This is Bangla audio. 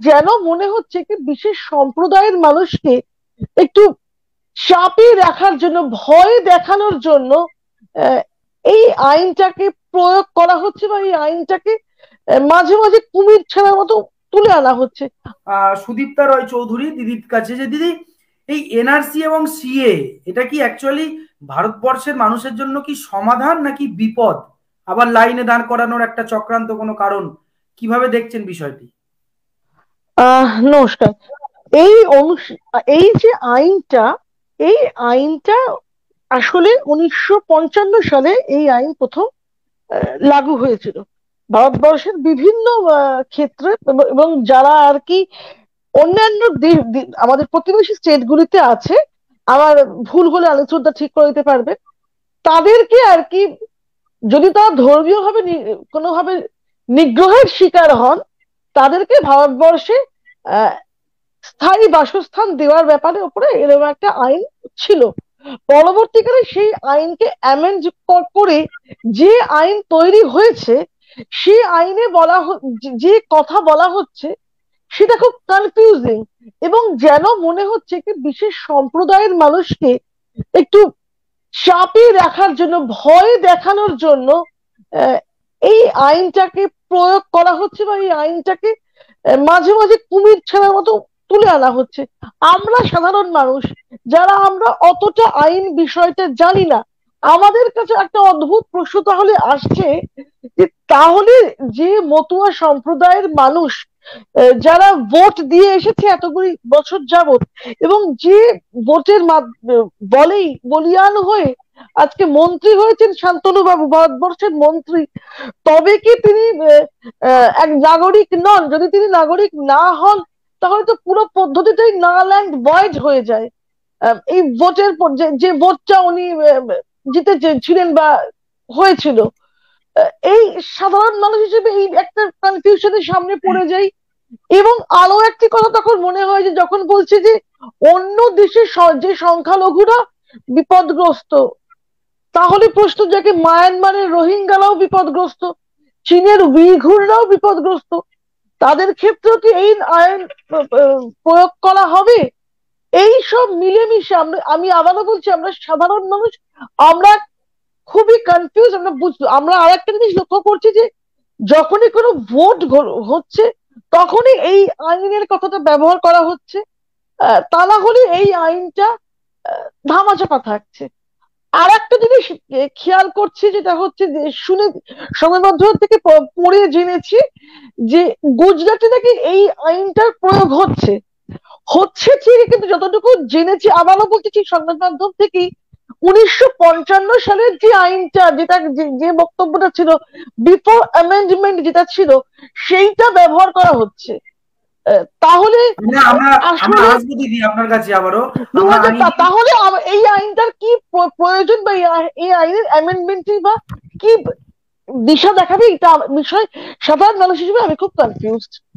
যেন মনে হচ্ছে কি বিশেষ সম্প্রদায়ের মানুষকে একটু চাপে রাখার জন্য, ভয় দেখানোর জন্য আহ, এই আইনটাকে প্রয়োগ করা হচ্ছে, বা এই আইনটাকে মাঝে মাঝে কুমির ছাড়ার মতো তুলে আনা হচ্ছে। সুদীপ্তা রয় চৌধুরী দিদির কাছে, যে দিদি এই এনআরসি এবং সিএ এটা কি অ্যাকচুয়ালি ভারতবর্ষের মানুষের জন্য কি সমাধান নাকি বিপদ, আবার লাইনে দাঁড় করানোর একটা চক্রান্ত কোনো কারণ, কিভাবে দেখছেন বিষয়টি? নমস্কার। এই এই যে আইনটা, এই আইনটা আসলে 1955 সালে এই আইন প্রথম লাগু হয়েছিল ভারতবর্ষের বিভিন্ন ক্ষেত্রে, এবং যারা আর কি অন্যান্য আমাদের প্রতিবেশী স্টেট গুলিতে আছে, আমার ভুল হলে আলোচনা ঠিক করে দিতে পারবে, তাদেরকে আর কি, যদি তারা ধর্মীয় ভাবে কোনোভাবে নিগ্রহের শিকার হন, তাদেরকে ভারতবর্ষে আহ স্থায়ী বাসস্থান দেওয়ার ব্যাপারে উপরে এরকম একটা আইন ছিল। পরবর্তীকালে সেই আইনকে অ্যামেন্ড করে যে আইন তৈরি হয়েছে, সেই আইনে যে কথা বলা হচ্ছে সেটা খুব কনফিউজিং, এবং যেন মনে হচ্ছে কি বিশেষ সম্প্রদায়ের মানুষকে একটু চাপে রাখার জন্য, ভয় দেখানোর জন্য আহ, এই আইনটাকে প্রয়োগ করা হচ্ছে, বা এই আইনটাকে মাঝে মাঝে কুমির ছাড়ার মতো তুলে আনা হচ্ছে। আমরা সাধারণ মানুষ, যারা আমরা অতটা আইন বিষয়টা জানি না, আমাদের কাছে একটা অদ্ভুত প্রশ্ন তাহলে আসছে যে তাহলে যে মতুয়া সম্প্রদায়ের মানুষ যারা ভোট দিয়ে এসেছে এতগুলি বছর যাবত, এবং যে ভোটের বলেই বলিয়ান হয়ে আজকে মন্ত্রী হয়েছেন শান্তনু বাবু, ভারতবর্ষের মন্ত্রী, তবে কি তিনি এক নাগরিক নন? যদি তিনি নাগরিক না হন, তাহলে তো পুরো পদ্ধতিটাই নাল অ্যান্ড ভয়েড হয়ে যায়। এই ভোটের পর যে ভোটটা উনি জিতেছিলেন বা হয়েছিল, এই সাধারণ মানুষ হিসেবে এই একটা কনফিউশনের সামনে পড়ে যাই। এবং আরো একটি কথা তখন মনে হয় যে যখন বলছে যে অন্য দেশের যে সংখ্যালঘুরা বিপদগ্রস্ত, তাহলে প্রশ্ন জাগে মায়ানমারের রোহিঙ্গারাও বিপদগ্রস্ত, চীনের উইঘুররাও বিপদগ্রস্ত, তাদের ক্ষেত্রেও কি এই আইন প্রয়োগ করা হবে? এই সব মিলেমিশে আমি আবারও বলছি, আমরা সাধারণ মানুষ, আমরা খুবই কনফিউজ। আমরা আর একটা জিনিস লক্ষ্য করছি যে যখনই কোনো ভোট হচ্ছে, তখনই এই আইনের কথাটা ব্যবহার করা হচ্ছে। তা না হলে এই আইনটা ধামাচাপা থাকছে। আর একটা জিনিস খেয়াল করছি, যেটা হচ্ছে যে শুনে সংবাদ মাধ্যম থেকে পড়ে জেনেছি যে গুজরাটে নাকি এই আইনটার প্রয়োগ হচ্ছে। হচ্ছে ঠিকই, কিন্তু যতটুকু জেনেছি, আবারও বলতেছি সংবাদ মাধ্যম থেকেই, 1955 সালের যে আইনটা, যেটা যে বক্তব্যটা ছিল বিফোর অ্যামেন্ডমেন্ট যেটা ছিল, সেইটা ব্যবহার করা হচ্ছে। তাহলে না, আমরা আমরা আসলে আসবো দিদি আপনার কাছে আবারও। দু আমরা হাজার আইন তাহলে এই আইনটার কি প্রয়োজন, বা এই আইনের অ্যামেন্ডমেন্ট বা কি দিশা দেখাবে, এটা বিষয় সাধারণ মানুষ হিসেবে আমি খুব কনফিউজড।